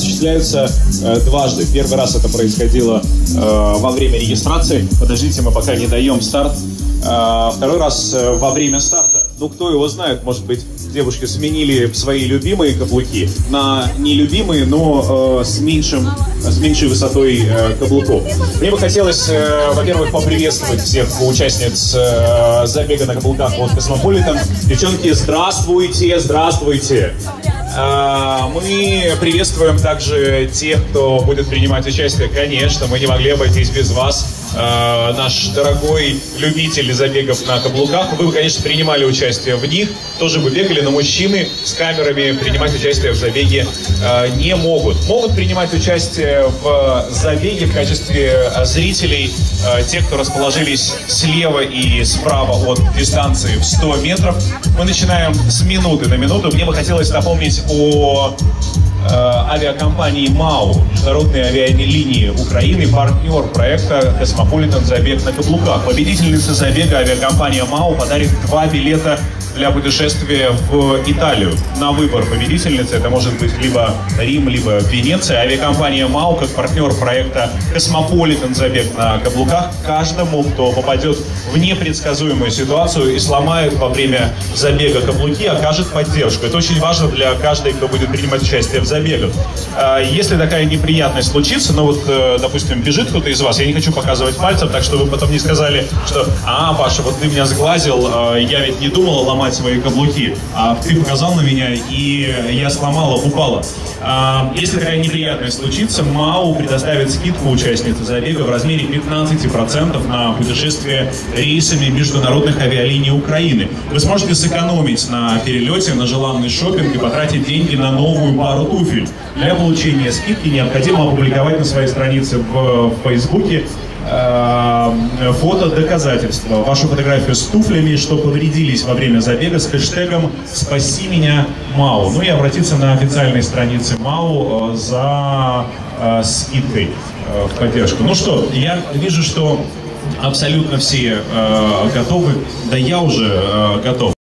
осуществляются дважды. Первый раз это происходило во время регистрации. Подождите, мы пока не даем старт. Второй раз во время старта. Ну, кто его знает, может быть, девушки сменили свои любимые каблуки на нелюбимые, но с меньшей высотой каблуков. Мне бы хотелось, во-первых, поприветствовать всех участниц забега на каблуках от Cosmopolitan. Девчонки, здравствуйте, здравствуйте! Мы приветствуем также тех, кто будет принимать участие. Конечно, мы не могли обойтись без вас. Наш дорогой любитель забегов на каблуках. Вы бы, конечно, принимали участие в них, тоже бы бегали, но мужчины с камерами принимать участие в забеге не могут. Могут принимать участие в забеге в качестве зрителей те, кто расположились слева и справа от дистанции в 100 метров. Мы начинаем с минуты на минуту. Мне бы хотелось напомнить о авиакомпании МАУ, международные авиалинии Украины, партнер проекта Cosmopolitan забег на каблуках. Победительница забега авиакомпания МАУ подарит 2 билета для путешествия в Италию. На выбор победительницы это может быть либо Рим, либо Венеция. Авиакомпания МАУ, как партнер проекта Cosmopolitan забег на каблуках, каждому, кто попадет в непредсказуемую ситуацию и сломает во время забега каблуки, окажет поддержку. Это очень важно для каждой, кто будет принимать участие в забегах. Если такая неприятность случится, ну вот, допустим, бежит кто-то из вас, я не хочу показывать пальцем, так что вы потом не сказали, что Паша, вот ты меня сглазил, я ведь не думала ломать свои каблуки, а ты показал на меня, и я сломала, упала. Если такая неприятность случится, МАУ предоставит скидку участнице забега в размере 15% на путешествие рейсами международных авиалиний Украины. Вы сможете сэкономить на перелете, на желанный шопинг и потратить деньги на новую пару туфель. Для получения скидки необходимо опубликовать на своей странице в Фейсбуке фото доказательства, вашу фотографию с туфлями, что повредились во время забега, с хэштегом «Спаси меня, МАУ». Ну и обратиться на официальной странице МАУ за скидкой в поддержку. Ну что, я вижу, что абсолютно все готовы, да я уже готов.